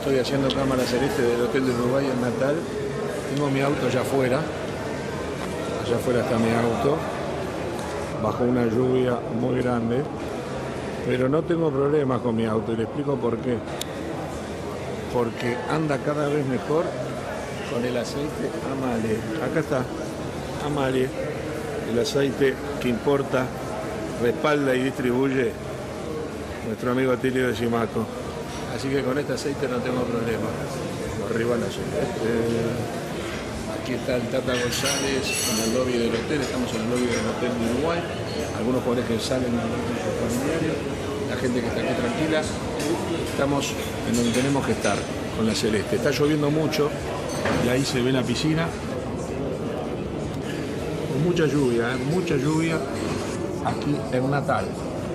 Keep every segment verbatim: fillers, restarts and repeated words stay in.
Estoy haciendo cámara celeste del Hotel de Uruguay en Natal. Tengo mi auto allá afuera. Allá afuera está mi auto. Bajo una lluvia muy grande. Pero no tengo problemas con mi auto y le explico por qué. Porque anda cada vez mejor con el aceite Amalie. Acá está, Amalie, el aceite que importa, respalda y distribuye nuestro amigo Atilio de Simaco. Así que con este aceite no tengo problema. Arriba la aceite. Aquí está el Tata González en el lobby del hotel. Estamos en el lobby del hotel de Uruguay. Algunos jugadores que salen con sus familiares. La gente que está aquí tranquila. Estamos en donde tenemos que estar, con la celeste. Está lloviendo mucho y ahí se ve la piscina. Con mucha lluvia, ¿eh? mucha lluvia aquí en Natal.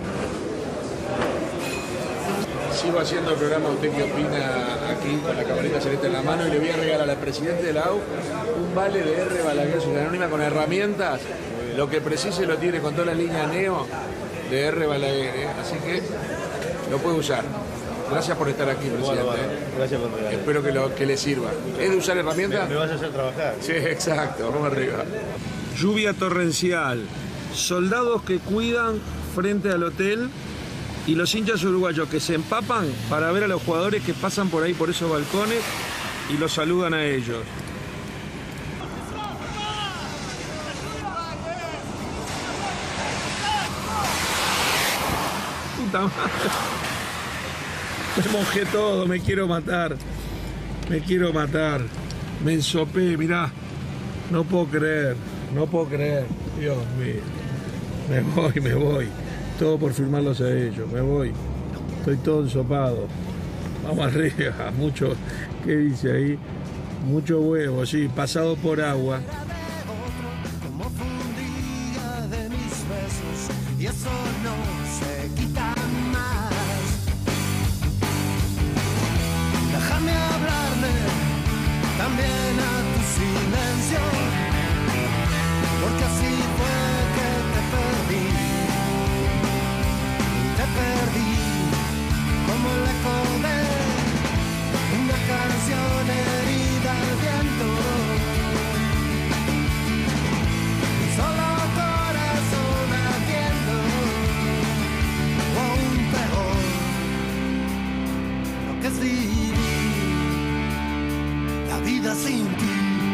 Sigo haciendo el programa Usted qué opina aquí con la camarita celeste en la mano y le voy a regalar al presidente de la A U un vale de R Balaguer Sociedad Anónima con herramientas. Lo que precise lo tiene con toda la línea Neo de R Balaguer, ¿eh? Así que lo puede usar. Gracias por estar aquí, presidente. Bueno, bueno, gracias por regalar. Espero que, lo, que le sirva. ¿Es de usar herramientas? Me, me vas a hacer trabajar. Sí, exacto. Vamos arriba. Lluvia torrencial. Soldados que cuidan frente al hotel y los hinchas uruguayos que se empapan para ver a los jugadores que pasan por ahí, por esos balcones y los saludan a ellos. Puta madre. Me mojé todo, me quiero matar. Me quiero matar. Me ensopé, mirá. No puedo creer, no puedo creer. Dios mío. Me voy, me voy. Todo por firmarlos a ellos, me voy. Estoy todo ensopado. Vamos arriba, mucho. ¿Qué dice ahí? Mucho huevo, sí, pasado por agua. Y eso no se quita más. Déjame hablarle también a tu silencio, porque así fue que te perdí. Te perdí como el eco de una canción herida al viento. Solo corazón ardiendo, o aún peor, lo que es vivir la vida sin ti.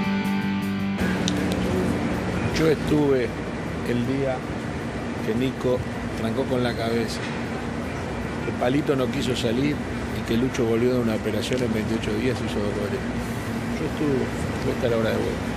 Yo estuve el día que Nico trancó con la cabeza, que Palito no quiso salir y que Lucho volvió de una operación en veintiocho días y hizo dos goles. Yo estuve, voy a estar ahora de vuelta.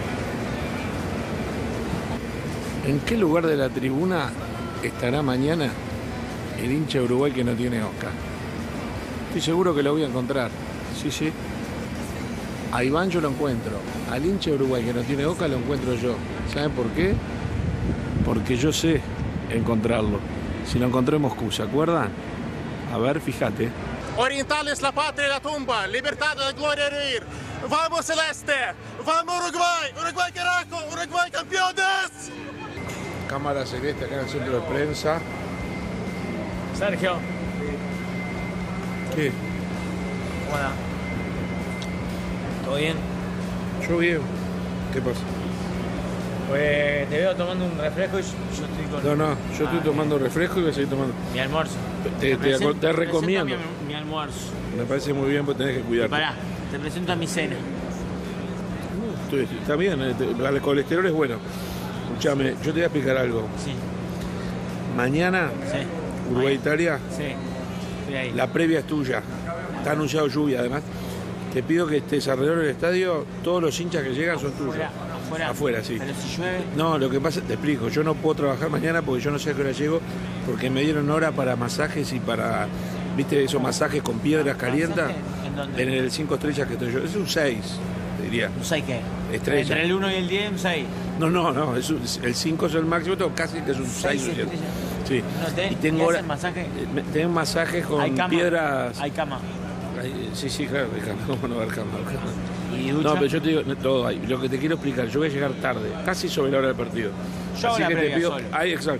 ¿En qué lugar de la tribuna estará mañana el hincha de Uruguay que no tiene Oscar? Estoy seguro que lo voy a encontrar. Sí, sí. A Iván yo lo encuentro. Al hincha de Uruguay que no tiene Oscar lo encuentro yo. ¿Saben por qué? Porque yo sé encontrarlo. Si lo encontré en Moscú, ¿se acuerdan? A ver, fíjate. Oriental es la patria, la tumba, libertad, la gloria reír. ¡Vamos celeste! ¡Vamos Uruguay! ¡Uruguay carajo! ¡Uruguay campeones! Cámara celeste acá en el centro de prensa. Sergio. ¿Qué? Hola. ¿Todo bien? Yo bien. ¿Qué pasa? Pues te veo tomando un refresco y yo estoy con... No, no, yo estoy Ah, tomando refresco y voy a seguir tomando. Mi almuerzo. Te, te, presento- te te recomiendo. presento Mi, mi almuerzo. Me parece muy bien, porque tenés que Y cuidarte. pará, te presento a mi cena. Estoy- Está bien, eh, te- el colesterol es bueno. Escúchame, yo te voy a explicar algo. Sí, Mañana, sí. Uruguay-Italia, Sí, estoy ahí. la previa es tuya. Está anunciado lluvia, además. Te pido que estés alrededor del estadio, todos los hinchas que llegan son tuyos. Afuera, afuera. Afuera, sí. Pero si llueve... No, lo que pasa, te explico, yo no puedo trabajar mañana porque yo no sé a qué hora llego, porque me dieron hora para masajes y para, viste, esos masajes con piedras calientas. ¿En dónde? En el cinco estrellas que estoy yo. Es un seis, te diría. ¿Un seis qué? Estrella. Entre el uno y el diez, un seis. No, no, no, es un- el cinco es el máximo, tengo casi que es un Seis seis. estrellas. Sí. No, te- y tengo ¿y hora- hacen masaje? eh, me- tengo masajes con Hay cama. piedras. Hay cama. Ay, sí, sí, claro, hay cama. ¿Cómo no va a haber cama? ¿Y ducha? No, pero yo te digo, no, todo hay. Lo que te quiero explicar, yo voy a llegar tarde, casi sobre la hora del partido. Yo hago Así la que te previa pido. solo. Ahí, exacto.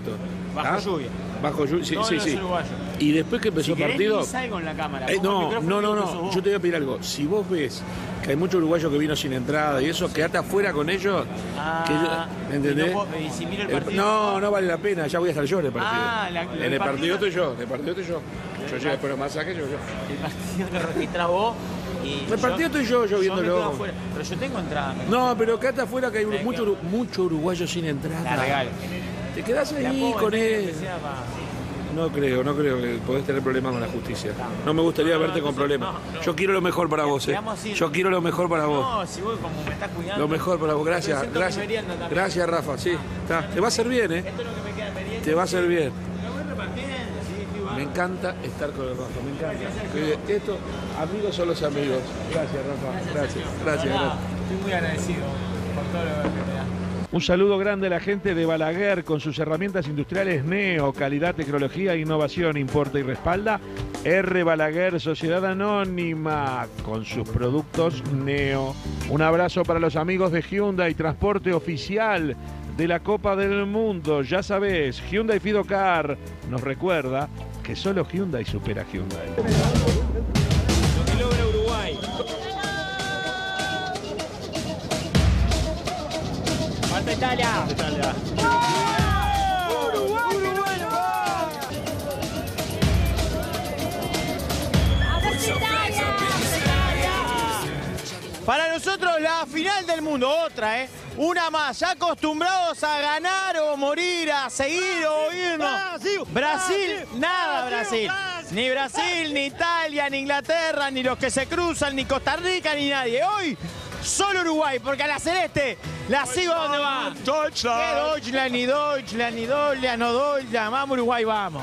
Bajo ¿Ah? lluvia. Bajo lluvia, sí, Todos sí, los sí. uruguayos. Y después que empezó Si el querés, partido... ni salgo en la cámara. Eh, Pongo el no, micrófono no, y no, empezó no. vos. Yo te voy a pedir algo. Si vos ves que hay muchos uruguayos que vino sin entrada y eso, quedate afuera con ellos. Ah, que yo- ¿me entendés? y no puedo- y si miro el El- partido- no, no vale la pena. Ya voy a estar yo en el partido. Ah, la- en el el partido, partido- estoy yo. En el partido estoy yo. Yo llego después de los masajes, yo, yo. El partido lo registrás vos. Y El partido estoy yo, yo me viéndolo. quedo afuera. Pero yo tengo entrada. me- No, pero quedate afuera que hay Me mucho, quedo. mucho uruguayo sin entrada. La regalo. Te quedás La ahí puedo con vender, él. que sea pa- No creo, no creo que podés tener problemas con la justicia. No me gustaría No, verte no, con no, problemas. no, no. Yo quiero lo mejor para vos, eh. Quedamos así. Yo quiero lo mejor para vos. No, si vos como me estás cuidando. Lo mejor para vos. Gracias, Yo siento mi gracias. merienda también. Gracias, Rafa. Sí, está. Te va a hacer bien, eh. Esto es lo que me queda de merienda. Te va a hacer bien. Lo voy repartiendo, sí, sí, va. Me encanta estar con el Rafa, me encanta. Que Esto, amigos son los amigos. Gracias, Rafa. Gracias, gracias, Hola, gracias. Estoy muy agradecido por todo lo que me das. Un saludo grande a la gente de Balaguer con sus herramientas industriales Neo, calidad, tecnología, innovación, importa y respalda. R. Balaguer, Sociedad Anónima, con sus productos Neo. Un abrazo para los amigos de Hyundai, transporte oficial de la Copa del Mundo. Ya sabés, Hyundai Fidocar nos recuerda que solo Hyundai supera Hyundai. Lo que logra Uruguay. Falta Italia. Italia. Uruguay, Uruguay, para nosotros la final del mundo, otra, ¿eh? Una más, ya acostumbrados a ganar o morir, a seguir o irnos. Brasil, Brasil, nada Brasil. Ni Brasil, ni Italia, ni Inglaterra, ni los que se cruzan, ni Costa Rica, ni nadie. Hoy solo Uruguay, porque a la celeste la sigo donde va. Deutschland. ¿Qué Deutschland, ni Deutschland, ni Deutschland, no Deutschland? Vamos Uruguay, vamos.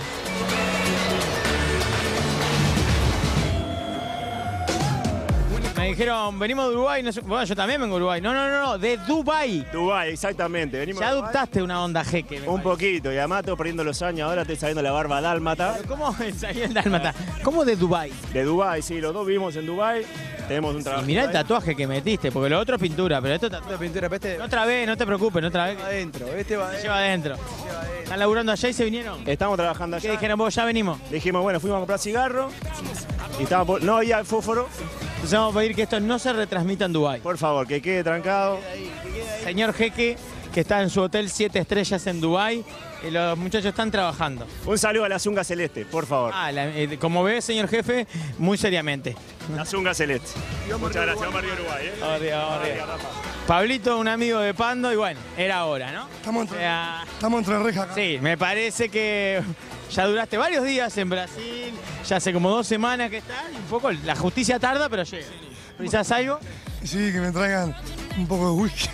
Me dijeron, venimos de Uruguay. No sé, bueno, yo también vengo de Uruguay. No, no, no, no, de Dubái. Dubái, exactamente. Venimos Ya de Dubái. adoptaste una onda jeque. me Un parece. poquito, y además estoy perdiendo los años, ahora estoy saliendo la barba dálmata. Pero ¿cómo salió el dálmata? ¿Cómo de Dubái? De Dubái, sí, los dos vivimos en Dubái, tenemos un Y trabajo. mirá el tatuaje que metiste, porque lo otro es pintura, pero esto tatu- Esta pintura, pero este no otra vez, no te preocupes, no otra vez. va adentro, este va Se adentro. lleva adentro. ¿Están laburando allá y se vinieron? Estamos trabajando ¿Qué allá. dijeron vos? Ya venimos. Dijimos, bueno, fuimos a comprar cigarro y estábamos por- no había fósforo. Entonces vamos a pedir que esto no se retransmita en Dubái. Por favor, que quede trancado. Señor Jeque, que está en su hotel siete estrellas en Dubái, y los muchachos están trabajando. Un saludo a la Zunga Celeste, por favor. Ah, la- eh, como ve, señor jefe, muy seriamente. La Zunga Celeste. Muchas gracias, vamos arriba Uruguay, ¿eh? Vamos arriba, vamos arriba. Pablito, un amigo de Pando, y bueno, era hora, ¿no? Estamos O entre, sea, estamos entre rejas acá. sí, me parece que ya duraste varios días en Brasil, ya hace como dos semanas que estás, y un poco la justicia tarda, pero llega. ¿Precisas algo? Sí, que me traigan un poco de whisky.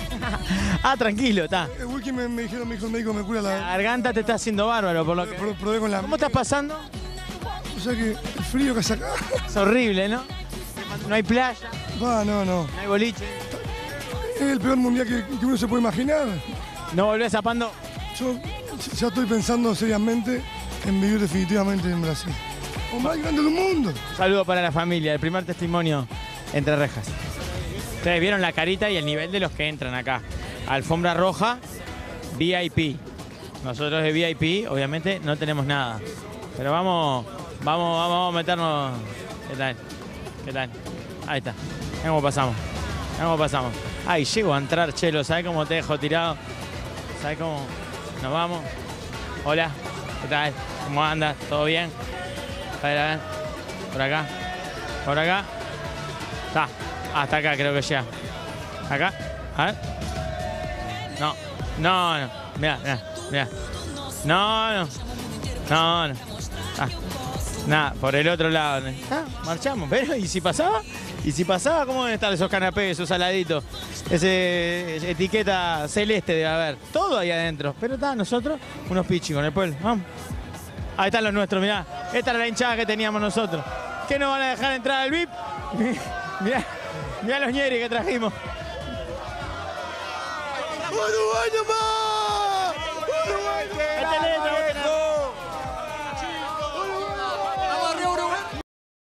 Ah, tranquilo, está. El whisky me, me dijeron, me dijo el médico, me cura La la... garganta te está haciendo bárbaro, por lo que... Pro- Probé con la... ¿Cómo estás pasando? O sea que el frío que hace acá... Es horrible, ¿no? No hay playa, Va, no, no. no hay boliche. Es el peor mundial que, que uno se puede imaginar. ¿No volvés a Pando? Yo ya estoy pensando seriamente en vivir definitivamente en Brasil. O más grande del mundo. Un saludo para la familia, el primer testimonio entre rejas. Ustedes vieron la carita y el nivel de los que entran acá. Alfombra roja, V I P. Nosotros de V I P, obviamente, no tenemos nada. Pero vamos, vamos, vamos a meternos. ¿Qué tal? ¿Qué tal? Ahí está. Mirá cómo pasamos. Mirá cómo pasamos. Ay, llego a entrar, Chelo. ¿Sabes cómo te dejo tirado? ¿Sabes cómo? Nos vamos. Hola. ¿Qué tal? ¿Cómo andas? ¿Todo bien? A ver, a ver. Por acá. Por acá. Está. Hasta acá creo que llega. Acá. A ver. No. No, no. Mirá, mirá, mirá. No, no. No, no. Ah. Nada, por el otro lado. Ah, marchamos. Pero, ¿y si pasaba? ¿Y si pasaba? ¿Cómo deben estar esos canapés, esos saladitos? Ese, esa etiqueta celeste debe haber. Todo ahí adentro. Pero está, nosotros, unos pichis con el pueblo. Vamos. Ahí están los nuestros, mirá. Esta era la hinchada que teníamos nosotros. ¿Qué nos van a dejar entrar al V I P? Mirá, mirá los ñeris que trajimos. ¡Uruguay nomás! ¡Uruguay ¡Este lindo!